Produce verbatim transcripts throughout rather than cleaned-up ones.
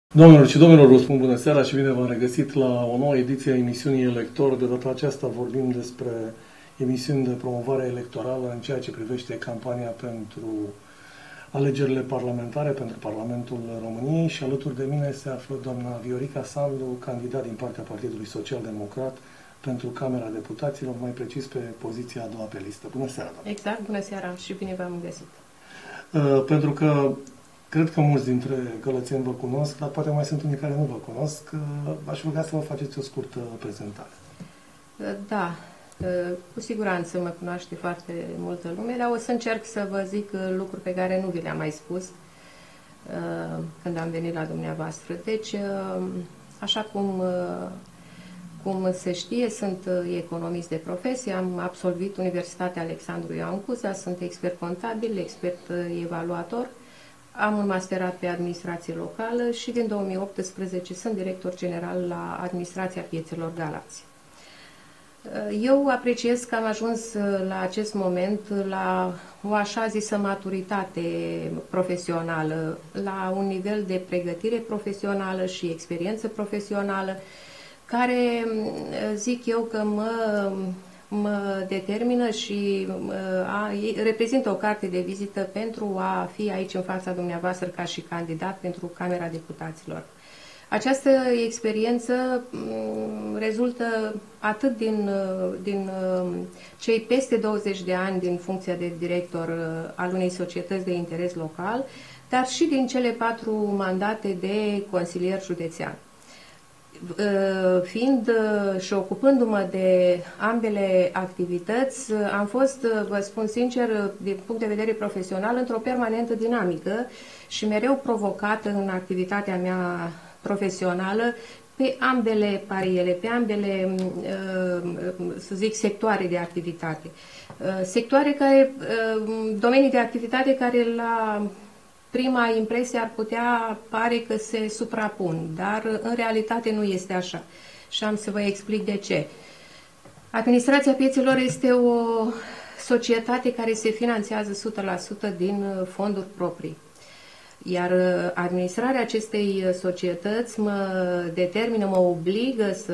Doamnelor și domnilor, vă spun bună seara și bine v-am regăsit la o nouă ediție a emisiunii Elector. De data aceasta vorbim despre emisiuni de promovare electorală în ceea ce privește campania pentru alegerile parlamentare, pentru Parlamentul României, și alături de mine se află doamna Viorica Sandu, candidat din partea Partidului Social Democrat pentru Camera Deputaților, mai precis pe poziția a doua pe listă. Bună seara, doamna. Exact, bună seara și bine v-am găsit. Uh, pentru că cred că mulți dintre gălățeni vă cunosc, dar poate mai sunt unii care nu vă cunosc. V-aș ruga să vă faceți o scurtă prezentare. Da, cu siguranță mă cunoaște foarte multă lume, dar o să încerc să vă zic lucruri pe care nu vi le-am mai spus când am venit la dumneavoastră. Deci, așa cum, cum se știe, sunt economist de profesie, am absolvit Universitatea Alexandru Ioan Cuza, sunt expert contabil, expert evaluator. Am un masterat pe administrație locală și din două mii optsprezece sunt director general la Administrația Piețelor Galați. Eu apreciez că am ajuns la acest moment la o așa zisă maturitate profesională, la un nivel de pregătire profesională și experiență profesională, care zic eu că mă... mă determină și a, reprezintă o carte de vizită pentru a fi aici în fața dumneavoastră ca și candidat pentru Camera Deputaților. Această experiență m, rezultă atât din, din cei peste douăzeci de ani din funcția de director al unei societăți de interes local, dar și din cele patru mandate de consilier județean. Fiind și ocupându-mă de ambele activități, am fost, vă spun sincer, din punct de vedere profesional, într-o permanentă dinamică și mereu provocată în activitatea mea profesională pe ambele pariele, pe ambele, să zic, sectoare de activitate. Sectoare care, domenii de activitate care la prima impresie ar putea pare că se suprapun, dar în realitate nu este așa. Și am să vă explic de ce. Administrația Piețelor este o societate care se finanțează o sută la sută din fonduri proprii. Iar administrarea acestei societăți mă determină, mă obligă să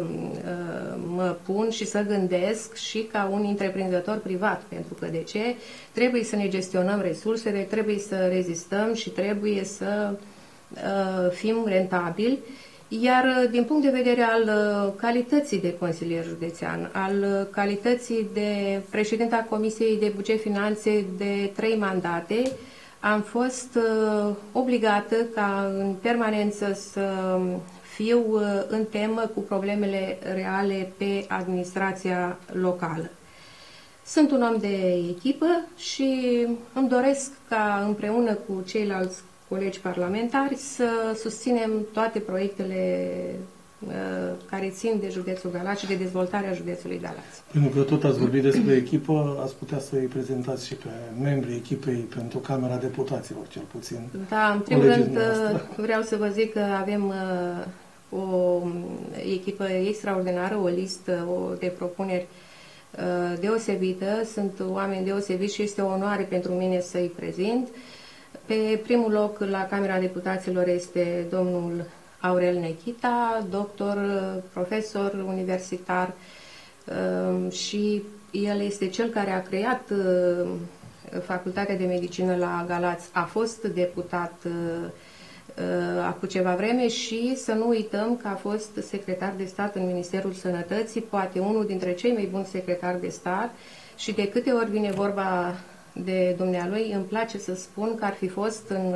mă pun și să gândesc și ca un întreprinzător privat. Pentru că de ce? Trebuie să ne gestionăm resursele, trebuie să rezistăm și trebuie să fim rentabili. Iar din punct de vedere al calității de consilier județean, al calității de președinte a Comisiei de Buget Finanțe de trei mandate, am fost uh, obligată ca în permanență să fiu uh, în temă cu problemele reale pe administrația locală. Sunt un om de echipă și îmi doresc ca împreună cu ceilalți colegi parlamentari să susținem toate proiectele uh, care țin de județul Galați și de dezvoltarea județului Galați. Pentru că tot ați vorbit despre echipă, ați putea să îi prezentați și pe membrii echipei pentru Camera Deputaților, cel puțin. Da, în primul rând vreau să vă zic că avem uh, o echipă extraordinară, o listă o, de propuneri uh, deosebită, sunt oameni deosebiți și este o onoare pentru mine să-i prezint. Pe primul loc la Camera Deputaților este domnul Aurel Nechita, doctor, profesor universitar, și el este cel care a creat Facultatea de Medicină la Galați, a fost deputat acum ceva vreme și să nu uităm că a fost secretar de stat în Ministerul Sănătății, poate unul dintre cei mai buni secretari de stat, și de câte ori vine vorba de dumnealui, îmi place să spun că ar fi fost în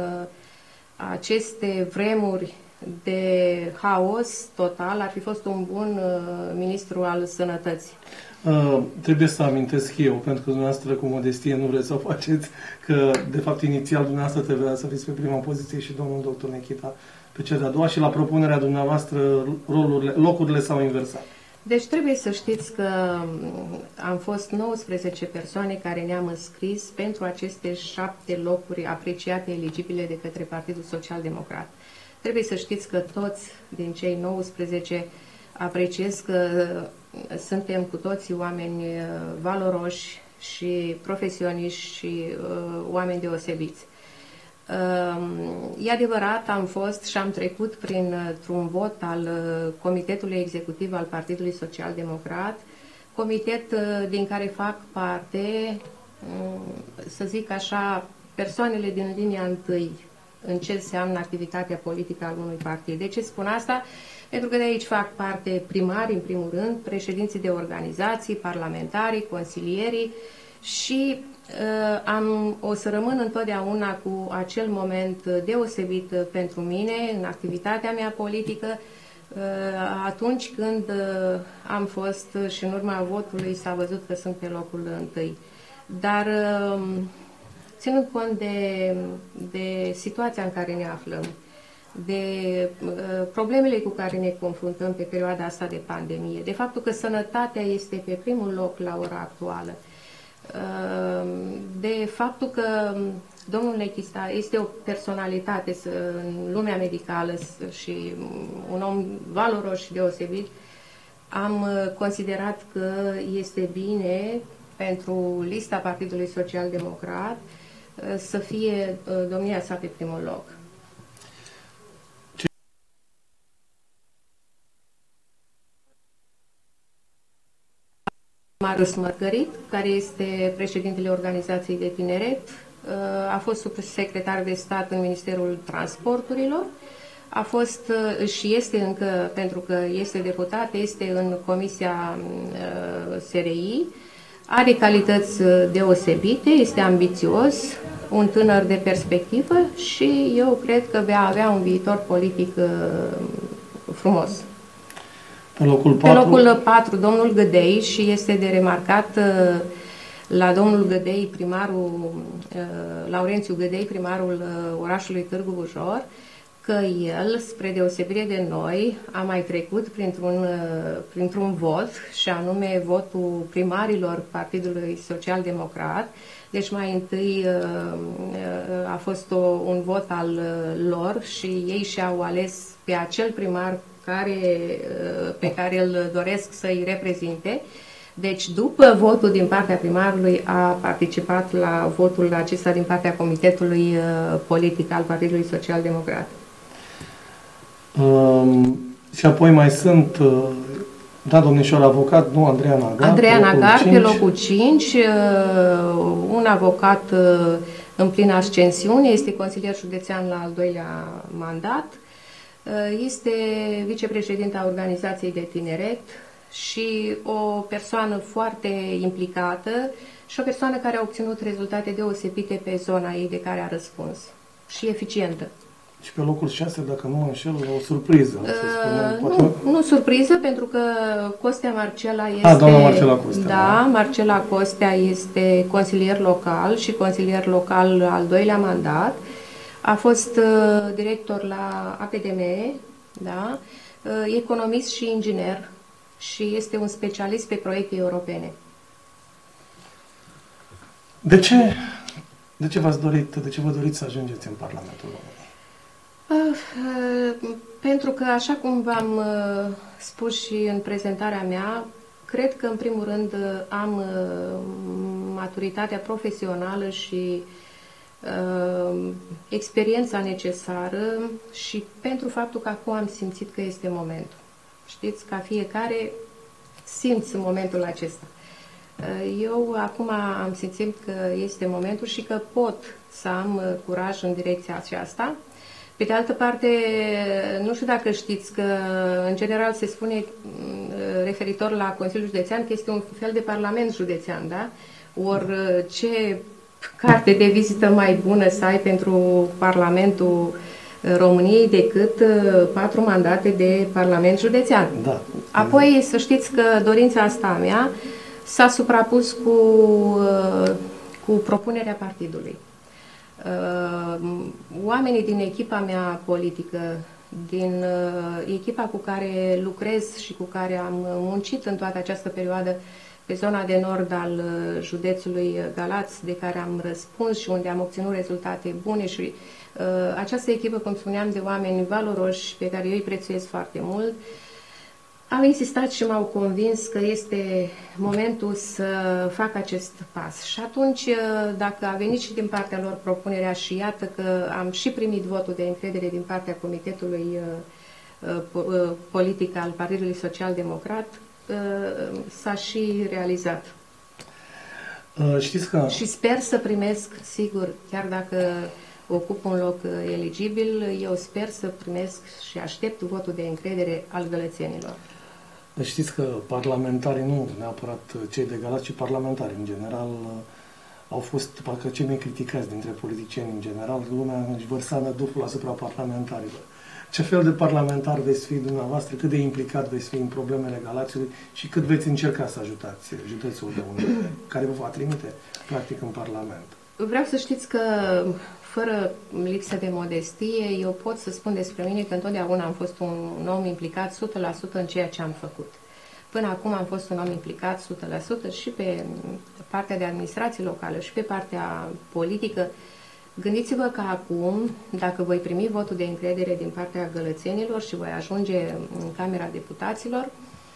aceste vremuri de haos total, ar fi fost un bun uh, ministru al sănătății. Uh, trebuie să amintesc eu, pentru că dumneavoastră cu modestie nu vreți să o faceți, că de fapt inițial dumneavoastră trebuia să fiți pe prima poziție și domnul doctor Nechita pe cea de-a doua și la propunerea dumneavoastră rolurile, locurile s-au inversat. Deci trebuie să știți că am fost nouăsprezece persoane care ne-am înscris pentru aceste șapte locuri apreciate eligibile de către Partidul Social Democrat. Trebuie să știți că toți din cei nouăsprezece apreciez că suntem cu toții oameni valoroși și profesioniști și uh, oameni deosebiți. E adevărat, am fost și am trecut printr-un vot al Comitetului Executiv al Partidului Social Democrat, comitet din care fac parte, să zic așa, persoanele din linia întâi în ce înseamnă activitatea politică al unui partid. De ce spun asta? Pentru că de aici fac parte primari, în primul rând, președinții de organizații, parlamentarii, consilierii și uh, am, o să rămân întotdeauna cu acel moment deosebit pentru mine în activitatea mea politică, uh, atunci când uh, am fost și în urma votului s-a văzut că sunt pe locul întâi. Dar uh, ținând cont de, de situația în care ne aflăm, de uh, problemele cu care ne confruntăm pe perioada asta de pandemie, de faptul că sănătatea este pe primul loc la ora actuală, uh, de faptul că domnul Nechista este o personalitate în lumea medicală și un om valoros și deosebit, am considerat că este bine pentru lista Partidului Social Democrat să fie domnia sa pe primul loc. Marius Mărgărit, care este președintele Organizației de Tineret, a fost subsecretar de stat în Ministerul Transporturilor, a fost și este încă, pentru că este deputat, este în Comisia S R I, are calități deosebite, este ambițios, un tânăr de perspectivă și eu cred că va avea un viitor politic frumos. Pe locul patru, Pe locul patru domnul Gădei, și este de remarcat la domnul Gădei, primarul, Laurențiu Gădei, primarul orașului Târgu Bujor, că el, spre deosebire de noi, a mai trecut printr-un printr-un vot, și anume votul primarilor Partidului Social Democrat. Deci mai întâi a fost o, un vot al lor și ei și-au ales pe acel primar care, pe care îl doresc să-i reprezinte. Deci, după votul din partea primarului, a participat la votul acesta din partea Comitetului Politic al Partidului Social Democrat. Um, și apoi mai sunt, da, domnișor avocat, nu, Andreea Nagar. Andreea Nagar, pe locul cinci, un avocat în plină ascensiune, este consilier județean la al doilea mandat, este vicepreședinta Organizației de Tineret și o persoană foarte implicată și o persoană care a obținut rezultate deosebite pe zona ei de care a răspuns și eficientă. Și pe locul șase, dacă nu mă înșel, o surpriză. Uh, să spunem, poate... nu, nu surpriză, pentru că Costea Marcela este... A, doamna Marcela Costea. Da, Marcela Costea este consilier local și consilier local al doilea mandat. A fost uh, director la A P D M E, da? uh, economist și inginer și este un specialist pe proiecte europene. De ce, de ce v-ați dorit, de ce vă doriți să ajungeți în Parlamentul României? Pentru că, așa cum v-am spus și în prezentarea mea, cred că, în primul rând, am maturitatea profesională și uh, experiența necesară și pentru faptul că acum am simțit că este momentul. Știți, ca fiecare simți în momentul acesta. Eu acum am simțit că este momentul și că pot să am curaj în direcția aceasta. Pe de altă parte, nu știu dacă știți că, în general, se spune referitor la Consiliul Județean că este un fel de parlament județean, da? Ori ce carte de vizită mai bună să ai pentru Parlamentul României decât patru mandate de parlament județean. Da. Apoi, să știți că dorința asta a mea s-a suprapus cu, cu propunerea partidului. Oamenii din echipa mea politică, din echipa cu care lucrez și cu care am muncit în toată această perioadă pe zona de nord al județului Galați, de care am răspuns și unde am obținut rezultate bune, și uh, această echipă, cum spuneam, de oameni valoroși pe care eu îi prețuiesc foarte mult, Au insistat și m-au convins că este momentul să fac acest pas. Și atunci, dacă a venit și din partea lor propunerea și iată că am și primit votul de încredere din partea Comitetului Politic al Partidului Social Democrat, s-a și realizat. Știți că... Și sper să primesc, sigur, chiar dacă ocup un loc eligibil, eu sper să primesc și aștept votul de încredere al gălățenilor. Știți că parlamentarii, nu neapărat cei de Galați, ci parlamentarii în general, au fost parcă cei mai criticați dintre politicieni în general. Lumea își vărsa năduful asupra parlamentarilor. Ce fel de parlamentar veți fi dumneavoastră, cât de implicat veți fi în problemele Galațiului și cât veți încerca să ajutați județul de unde, care vă va trimite practic în Parlament? Vreau să știți că, fără lipsă de modestie, eu pot să spun despre mine că întotdeauna am fost un om implicat o sută la sută în ceea ce am făcut. Până acum am fost un om implicat o sută la sută și pe partea de administrație locală și pe partea politică. Gândiți-vă că acum, dacă voi primi votul de încredere din partea gălățenilor și voi ajunge în Camera Deputaților,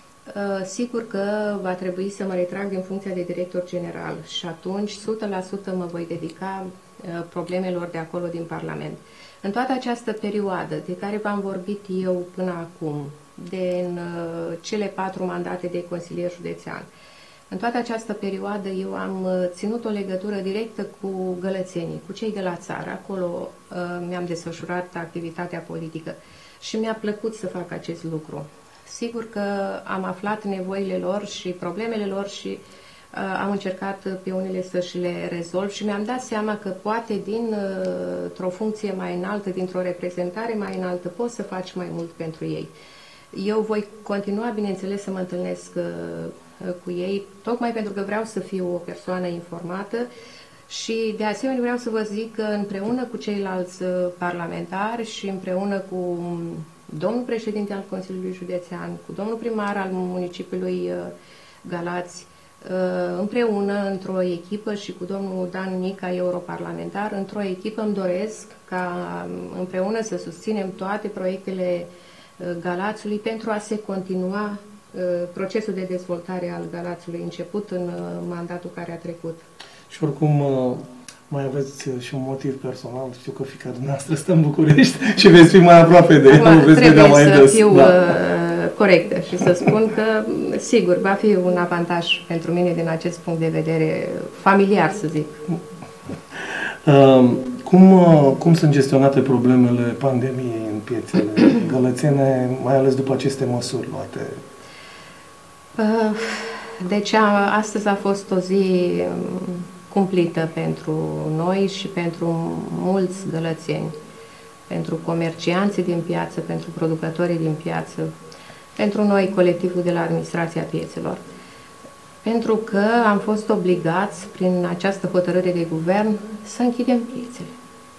sigur că va trebui să mă retrag din funcția de director general și atunci o sută la sută mă voi dedica problemelor de acolo din Parlament. În toată această perioadă de care v-am vorbit eu până acum, de în cele patru mandate de consilier județean, în toată această perioadă eu am ținut o legătură directă cu gălățenii, cu cei de la țară. Acolo mi-am desfășurat activitatea politică și mi-a plăcut să fac acest lucru. Sigur că am aflat nevoile lor și problemele lor și uh, am încercat pe unele să și le rezolv și mi-am dat seama că poate dintr-o uh, funcție mai înaltă, dintr-o reprezentare mai înaltă, poți să faci mai mult pentru ei. Eu voi continua, bineînțeles, să mă întâlnesc uh, cu ei, tocmai pentru că vreau să fiu o persoană informată și de asemenea vreau să vă zic că împreună cu ceilalți uh, parlamentari și împreună cu domnul președinte al Consiliului Județean, cu domnul primar al municipiului Galați, împreună într-o echipă și cu domnul Dan Nica, europarlamentar, într-o echipă îmi doresc ca împreună să susținem toate proiectele Galațiului pentru a se continua procesul de dezvoltare al Galațiului început în mandatul care a trecut. Și oricum mai aveți și un motiv personal, știu că fiica dumneavoastră stă în București și veți fi mai aproape de ea, veți vedea mai des. Trebuie să fiu da. corectă și să spun că, sigur, va fi un avantaj pentru mine din acest punct de vedere familiar, să zic. Uh, cum, cum sunt gestionate problemele pandemiei în piețele gălățene, mai ales după aceste măsuri luate? Uh, deci a, astăzi a fost o zi cumplită pentru noi și pentru mulți gălățeni, pentru comercianții din piață, pentru producătorii din piață, pentru noi, colectivul de la Administrația Piețelor. Pentru că am fost obligați, prin această hotărâre de guvern, să închidem piețele.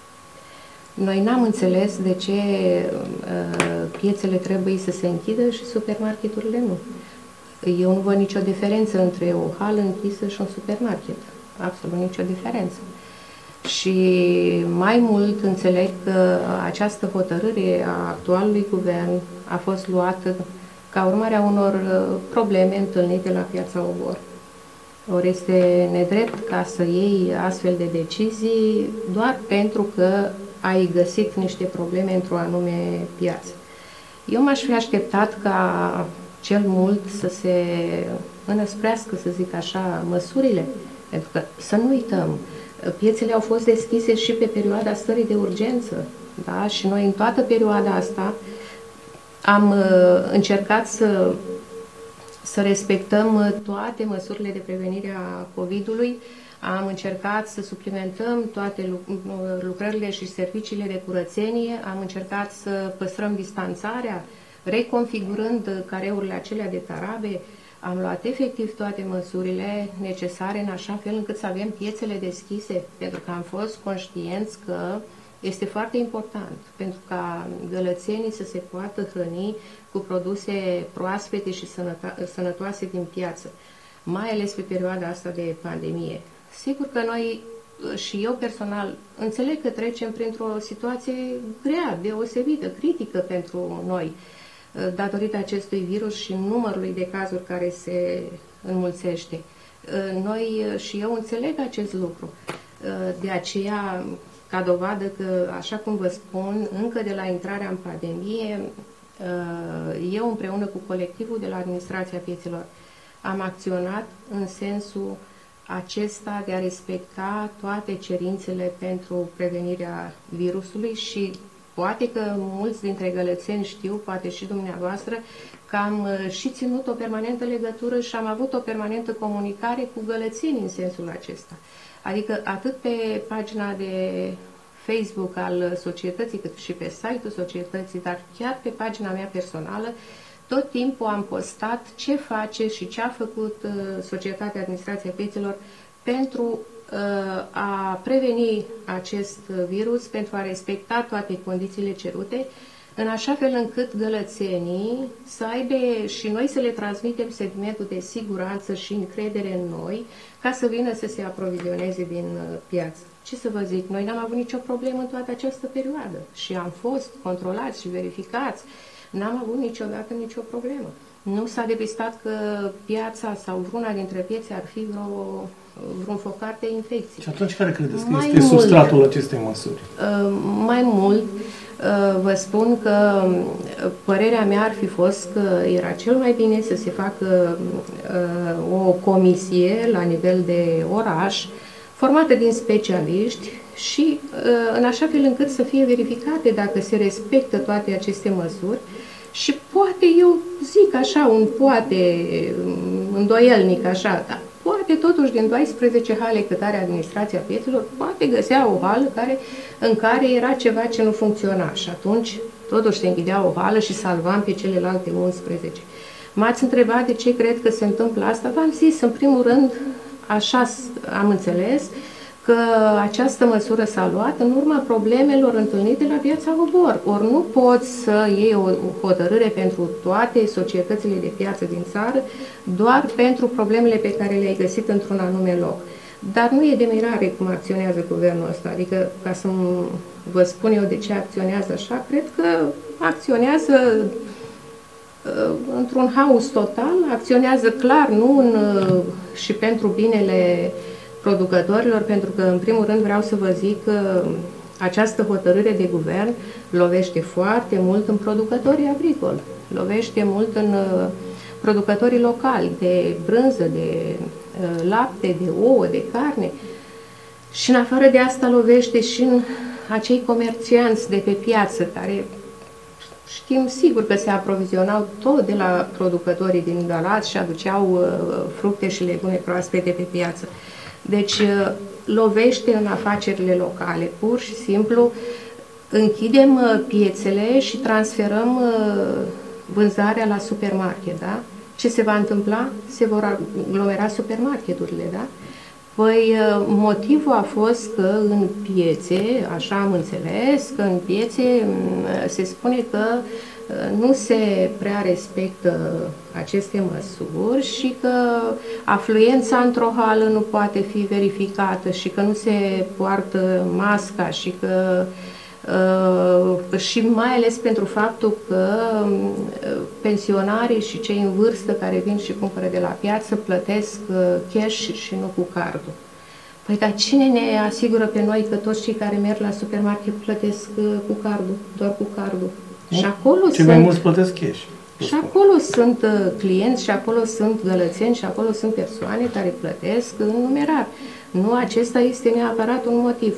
Noi n-am înțeles de ce uh, piețele trebuie să se închidă și supermarketurile nu. Eu nu văd nicio diferență între o hală închisă și un supermarket. Absolut nicio diferență. Și mai mult înțeleg că această hotărâre a actualului guvern a fost luată ca urmare a unor probleme întâlnite la Piața Obor. Ori este nedrept ca să iei astfel de decizii doar pentru că ai găsit niște probleme într-o anume piață. Eu m-aș fi așteptat ca cel mult să se înăsprească, să zic așa, măsurile. Pentru că, să nu uităm, piețele au fost deschise și pe perioada stării de urgență. Da? Și noi în toată perioada asta am uh, încercat să, să respectăm toate măsurile de prevenire a COVID-ului, am încercat să suplimentăm toate lucrările și serviciile de curățenie, am încercat să păstrăm distanțarea, reconfigurând careurile acelea de tarabe. Am luat efectiv toate măsurile necesare în așa fel încât să avem piețele deschise, pentru că am fost conștienți că este foarte important pentru ca gălățenii să se poată hrăni cu produse proaspete și sănătoase din piață, mai ales pe perioada asta de pandemie. Sigur că noi și eu personal înțeleg că trecem printr-o situație grea, deosebită, critică pentru noi. datorită acestui virus și numărului de cazuri care se înmulțește. Noi și eu înțeleg acest lucru. De aceea, ca dovadă că, așa cum vă spun, încă de la intrarea în pandemie, eu împreună cu colectivul de la Administrația Piețelor am acționat în sensul acesta de a respecta toate cerințele pentru prevenirea virusului și poate că mulți dintre gălățeni știu, poate și dumneavoastră, că am și ținut o permanentă legătură și am avut o permanentă comunicare cu gălățenii în sensul acesta. Adică atât pe pagina de Facebook al societății, cât și pe site-ul societății, dar chiar pe pagina mea personală, tot timpul am postat ce face și ce a făcut Societatea Administrația Piețelor pentru a preveni acest virus, pentru a respecta toate condițiile cerute, în așa fel încât gălățenii să aibă și noi să le transmitem sentimentul de siguranță și încredere în noi, ca să vină să se aprovizioneze din piață. Ce să vă zic, noi n-am avut nicio problemă în toată această perioadă și am fost controlați și verificați. N-am avut niciodată nicio problemă. Nu s-a depistat că piața sau vreuna dintre piețe ar fi vreo, vreun focar de infecție. Și atunci care credeți că mai este mult, substratul acestei măsuri? Uh, mai mult, uh, vă spun că părerea mea ar fi fost că era cel mai bine să se facă uh, o comisie la nivel de oraș, formată din specialiști și uh, în așa fel încât să fie verificate dacă se respectă toate aceste măsuri. Și poate, eu zic așa, un poate îndoielnic așa, dar poate totuși din doisprezece hale cât are Administrația Piețelor, poate găsea o hală care, în care era ceva ce nu funcționa și atunci totuși se închidea o hală și salvam pe celelalte unsprezece. M-ați întrebat de ce cred că se întâmplă asta? V-am zis, în primul rând, așa am înțeles, că această măsură s-a luat în urma problemelor întâlnite la Piața Obor. Ori nu poți să iei o hotărâre pentru toate societățile de piață din țară, doar pentru problemele pe care le-ai găsit într-un anume loc. Dar nu e de mirare cum acționează guvernul ăsta. Adică, ca să vă spun eu de ce acționează așa, cred că acționează uh, într-un haos total, acționează clar, nu în, uh, și pentru binele producătorilor, pentru că, în primul rând, vreau să vă zic că această hotărâre de guvern lovește foarte mult în producătorii agricoli, lovește mult în uh, producătorii locali de brânză, de uh, lapte, de ouă, de carne și, în afară de asta, lovește și în acei comercianți de pe piață, care știm sigur că se aprovizionau tot de la producătorii din Galați și aduceau uh, fructe și legume proaspete pe piață. Deci lovește în afacerile locale, pur și simplu închidem piețele și transferăm vânzarea la supermarket, da? Ce se va întâmpla? Se vor aglomera supermarketurile, da? Păi motivul a fost că în piețe, așa am înțeles, că în piețe se spune că nu se prea respectă aceste măsuri și că afluența într-o hală nu poate fi verificată și că nu se poartă masca și că uh, și mai ales pentru faptul că pensionarii și cei în vârstă care vin și cumpără de la piață plătesc cash și nu cu cardul. Păi dar cine ne asigură pe noi că toți cei care merg la supermarket plătesc cu cardul, doar cu cardul? Și acolo Cei sunt, mai mulți plătesc cash. Și acolo sunt uh, clienți, și acolo sunt gălățeni, și acolo sunt persoane care plătesc în numerar. Nu acesta este neapărat un motiv.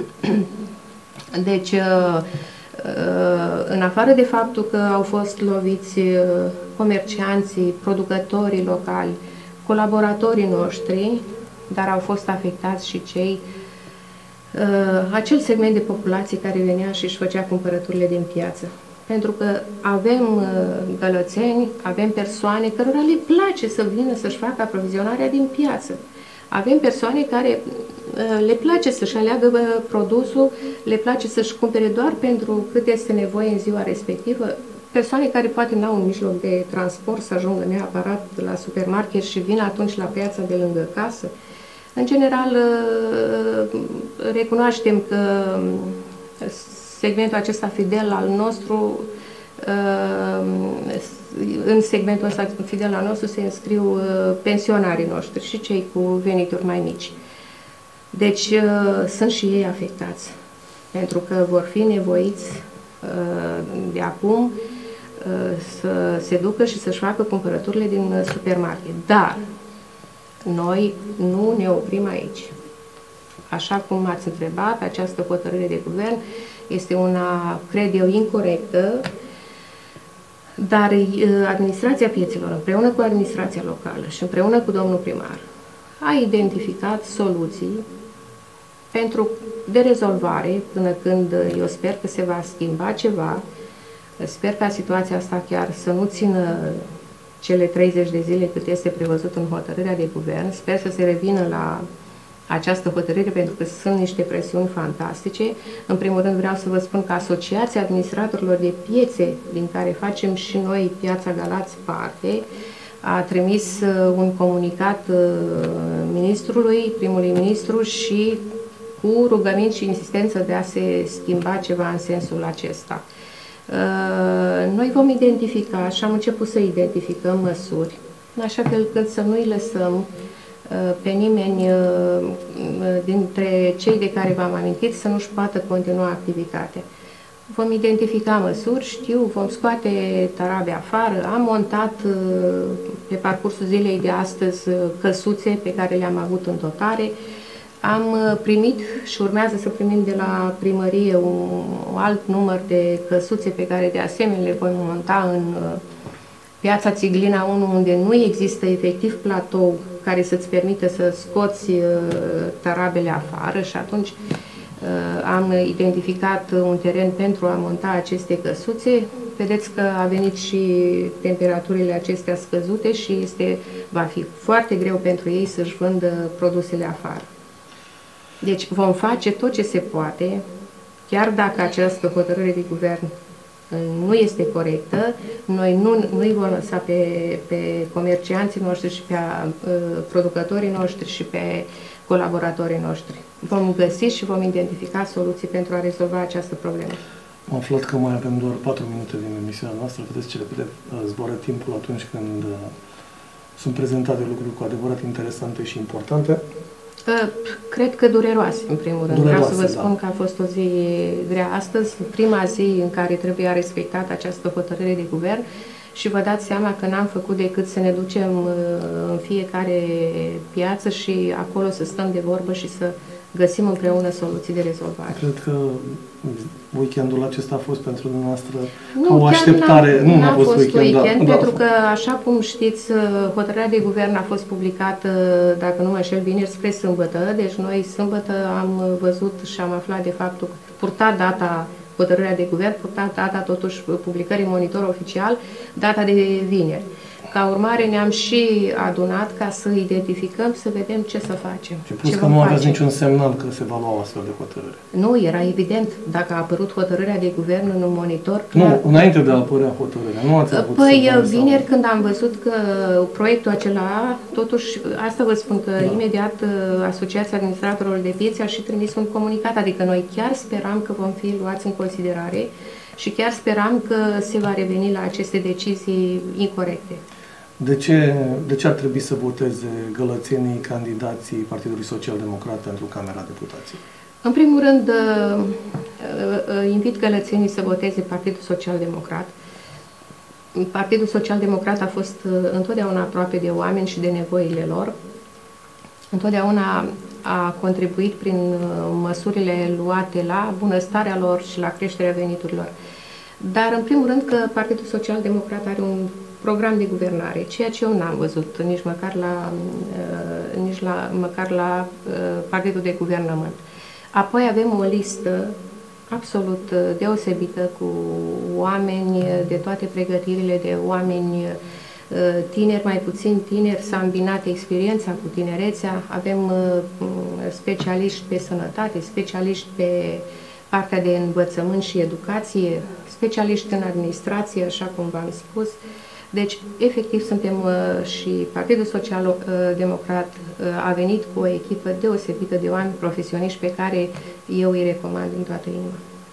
Deci, uh, uh, în afară de faptul că au fost loviți uh, comercianții, producătorii locali, colaboratorii noștri, dar au fost afectați și cei uh, acel segment de populație care venea și își făcea cumpărăturile din piață. Pentru că avem uh, gălățeni, avem persoane cărora le place să vină să-și facă aprovizionarea din piață. Avem persoane care uh, le place să-și aleagă uh, produsul, le place să-și cumpere doar pentru cât este nevoie în ziua respectivă. Persoane care poate n-au un mijloc de transport să ajungă neapărat la supermarket și vin atunci la piața de lângă casă. În general, uh, recunoaștem că segmentul acesta fidel al nostru În segmentul ăsta fidel al nostru se înscriu pensionarii noștri și cei cu venituri mai mici. Deci sunt și ei afectați, pentru că vor fi nevoiți de acum să se ducă și să-și facă cumpărăturile din supermarket. Dar noi nu ne oprim aici. Așa cum ați întrebat, această hotărâre de guvern este una, cred eu, incorectă, dar administrația piețelor, împreună cu administrația locală și împreună cu domnul primar, a identificat soluții pentru de rezolvare, până când eu sper că se va schimba ceva. Sper ca situația asta chiar să nu țină cele treizeci de zile cât este prevăzut în hotărârea de guvern. Sper să se revină la această hotărâre, pentru că sunt niște presiuni fantastice. În primul rând vreau să vă spun că Asociația Administratorilor de Piețe, din care facem și noi Piața Galați parte, a trimis un comunicat ministrului, primului ministru, și cu rugăminți și insistență de a se schimba ceva în sensul acesta. Noi vom identifica și am început să identificăm măsuri, în așa fel încât să nu-i lăsăm pe nimeni dintre cei de care v-am amintit să nu-și poată continua activitatea. Vom identifica măsuri, știu, vom scoate tarabe afară, am montat pe parcursul zilei de astăzi căsuțe pe care le-am avut în dotare. Am primit și urmează să primim de la primărie un, un alt număr de căsuțe pe care de asemenea le vom monta în Piața Țiglina unu, unde nu există efectiv platou care să-ți permită să scoți tarabele afară, și atunci am identificat un teren pentru a monta aceste căsuțe. Vedeți că a venit și temperaturile acestea scăzute și este, va fi foarte greu pentru ei să-și vândă produsele afară. Deci vom face tot ce se poate, chiar dacă această hotărâre de guvern nu este corectă, noi nu îi vom lăsa pe, pe comercianții noștri și pe uh, producătorii noștri și pe colaboratorii noștri. Vom găsi și vom identifica soluții pentru a rezolva această problemă. Am aflat că mai avem doar patru minute din emisiunea noastră. Vedeți ce repede zboară timpul atunci când uh, sunt prezentate lucruri cu adevărat interesante și importante. Cred că dureroase, în primul rând. Dureroase, Vreau să vă spun da. că a fost o zi grea astăzi, prima zi în care trebuia respectată această hotărâre de guvern, și vă dați seama că n-am făcut decât să ne ducem în fiecare piață și acolo să stăm de vorbă și să găsim împreună soluții de rezolvare. Cred că weekendul acesta a fost pentru dumneavoastră nu, o așteptare. Nu, nu a fost, fost weekend, weekend da, pentru da. că, așa cum știți, hotărârea de guvern a fost publicată, dacă nu mă înșel, vineri spre sâmbătă. Deci noi sâmbătă am văzut și am aflat de faptul că purta data, hotărârea de guvern, purta data totuși publicării monitor oficial, data de vineri. Ca urmare ne-am și adunat ca să identificăm, să vedem ce să facem. Și plus ce că nu aveți face. niciun semnal că se va lua o astfel de hotărâre. Nu, era evident. Dacă a apărut hotărârea de guvern în un monitor... Nu, clar... înainte de a apărea hotărârea. Nu ați avut Păi, semnal vineri, sau... când am văzut că proiectul acela, totuși, asta vă spun că da. imediat Asociația Administratorilor de Piețe a și trimis un comunicat, adică noi chiar speram că vom fi luați în considerare și chiar speram că se va reveni la aceste decizii incorecte. De ce, de ce ar trebui să voteze gălățenii candidații Partidului Social Democrat pentru Camera Deputaților? În primul rând, invit gălățenii să voteze Partidul Social Democrat. Partidul Social Democrat a fost întotdeauna aproape de oameni și de nevoile lor. Întotdeauna a contribuit prin măsurile luate la bunăstarea lor și la creșterea veniturilor. Dar, în primul rând, că Partidul Social Democrat are un program de guvernare, ceea ce eu n-am văzut nici măcar la, nici la, măcar la Partidul de Guvernământ. Apoi avem o listă absolut deosebită cu oameni de toate pregătirile, de oameni tineri, mai puțin tineri, s-a îmbinat experiența cu tinerețea, avem specialiști pe sănătate, specialiști pe partea de învățământ și educație, specialiști în administrație, așa cum v-am spus. Deci, efectiv, suntem uh, și Partidul Social uh, Democrat uh, a venit cu o echipă deosebită de oameni profesioniști pe care eu îi recomand din toată inima.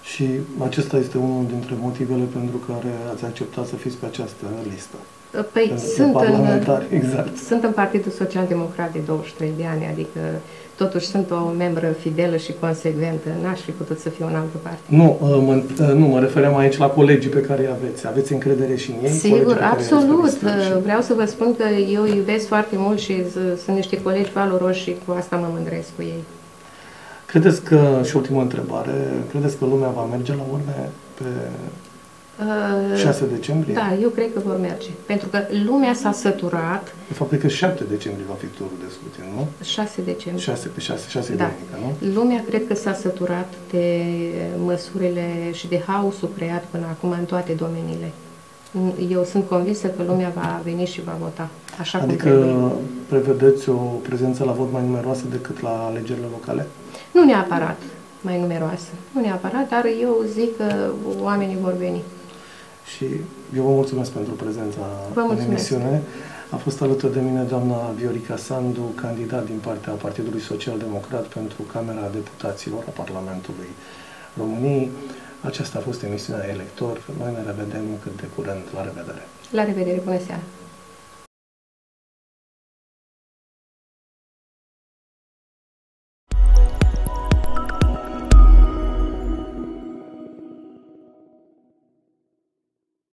Și acesta este unul dintre motivele pentru care ați acceptat să fiți pe această listă. Păi sunt în, exact. sunt în Partidul Social-Democrat de douăzeci și trei de ani, adică totuși sunt o membră fidelă și consecventă. N-aș fi putut să fiu în altă parte. Nu, mă, nu, mă refeream aici la colegii pe care îi aveți. Aveți încredere și în ei? Sigur, absolut. Vreau să vă spun că eu îi iubesc foarte mult și sunt niște colegi valoroși și cu asta mă mândresc cu ei. Credeți că, și ultima întrebare, credeți că lumea va merge la urme pe șase decembrie? Da, eu cred că vor merge. Pentru că lumea s-a săturat. De fapt, cred că șapte decembrie va fi turul de scrutin, nu? șase decembrie. șase pe șase, șase da. duminică, nu? Lumea cred că s-a săturat de măsurile și de haosul creat până acum în toate domeniile. Eu sunt convinsă că lumea va veni și va vota așa adică cum trebuie. Prevedeți o prezență la vot mai numeroasă decât la alegerile locale? Nu neapărat mai numeroasă, nu neapărat, dar eu zic că oamenii vor veni. Și eu vă mulțumesc pentru prezența în emisiune. A fost alături de mine doamna Viorica Sandu, candidat din partea Partidului Social-Democrat pentru Camera Deputaților a Parlamentului României. Aceasta a fost emisiunea Elector. Noi ne revedem cât de curând. La revedere! La revedere! Bună seara!